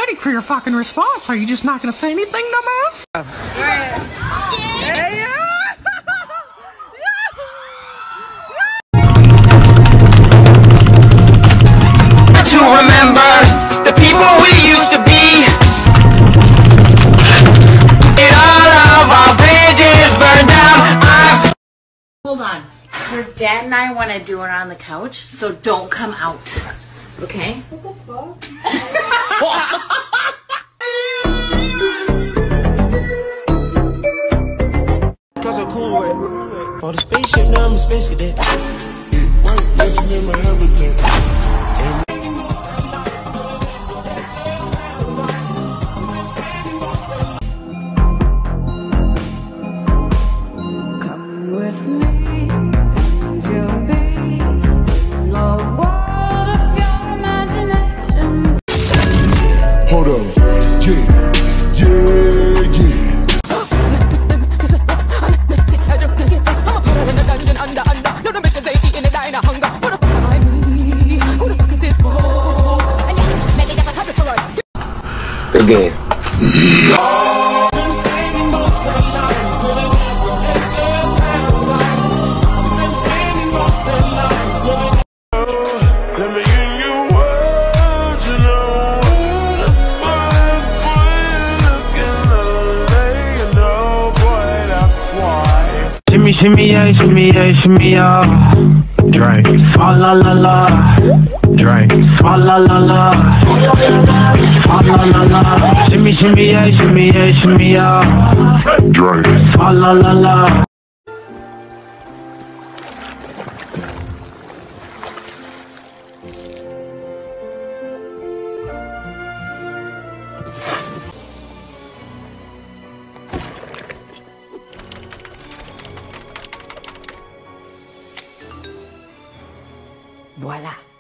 waiting for your fucking response. Are you just not gonna say anything, dumbass? To remember the people we used to be. And all of our bridges burned down. Hold on. Your dad and I want to do it on the couch, so don't come out. Okay? What the fuck? Cause I'm cool with for the spaceship, now I'm a space cadet. Work, living in my habitat. Come with me, and you'll be in a world of your imagination. Hold up, yeah, yeah, yeah. Good game. Shimmy, yeah, shimmy, yeah, shimmy, yeah. Drink. Swalla la la. Drink. Swalla la la. Swalla la la. Shimmy, yeah, shimmy, yeah, shimmy, yeah. Drink. Swalla la la. Voilà.